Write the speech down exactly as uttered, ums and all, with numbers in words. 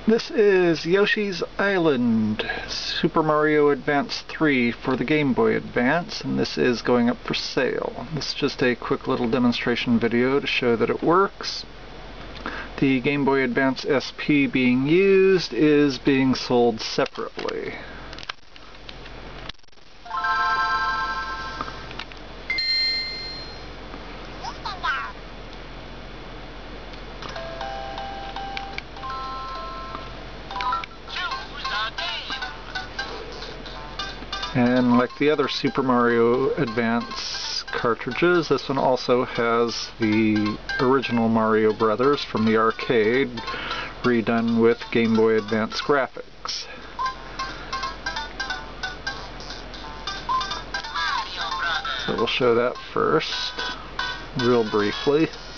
This is Yoshi's Island, Super Mario Advance three for the Game Boy Advance, and this is going up for sale. This is just a quick little demonstration video to show that it works. The Game Boy Advance S P being used is being sold separately. And like the other Super Mario Advance cartridges, this one also has the original Mario Brothers from the arcade redone with Game Boy Advance graphics. So we'll show that first, real briefly.